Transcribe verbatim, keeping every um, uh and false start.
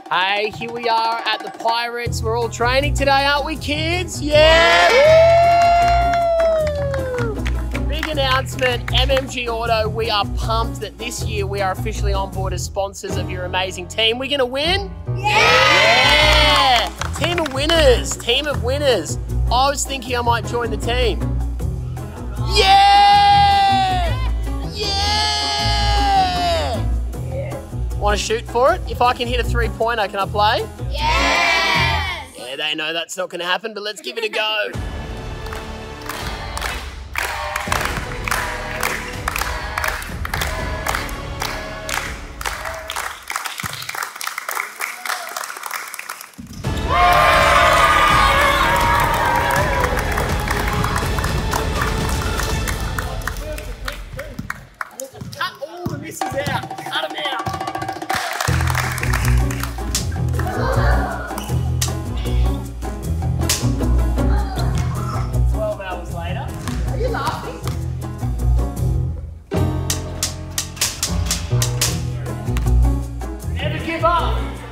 Hey, here we are at the Pirates. We're all training today, aren't we, kids? Yeah! Woo! Big announcement, M M G Auto. We are pumped that this year we are officially on board as sponsors of your amazing team. We're gonna win? Yeah! Yeah! Team of winners, team of winners. I was thinking I might join the team. Yeah! Yeah! Want to shoot for it? If I can hit a three-pointer, can I play? Yes! Yeah, they know that's not going to happen, but let's give it a go. Cut all the misses out. Cut them out. Twelve hours later. Are you laughing? Never give up.